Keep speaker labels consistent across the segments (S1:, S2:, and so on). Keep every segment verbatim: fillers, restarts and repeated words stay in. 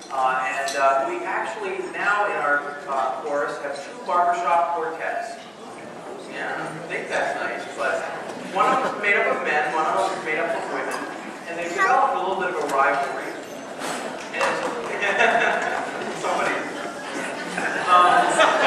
S1: Uh, and uh, we actually now in our uh, chorus have two barbershop quartets. Yeah, I think that's nice, but one of them is made up of men, one of them is made up of women, and they've developed a little bit of a rivalry. And somebody. Um,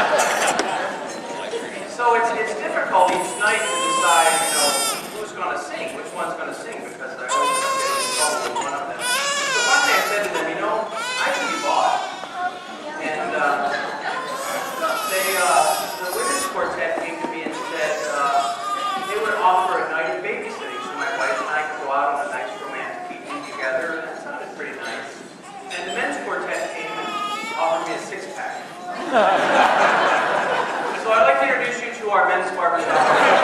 S1: so it's it's difficult each night to decide, you know, who's going to sing, which one's going to sing, because I always get in trouble with one of them. So one day I said to them, you know, I can be bought. And uh, they, uh, the women's quartet came to me and said uh, they would offer a night of babysitting, so my wife and I could go out on a nice romantic evening together, and that sounded pretty nice. And the men's quartet came and offered me a six-pack. So I'd like to introduce you to our men's barbershop.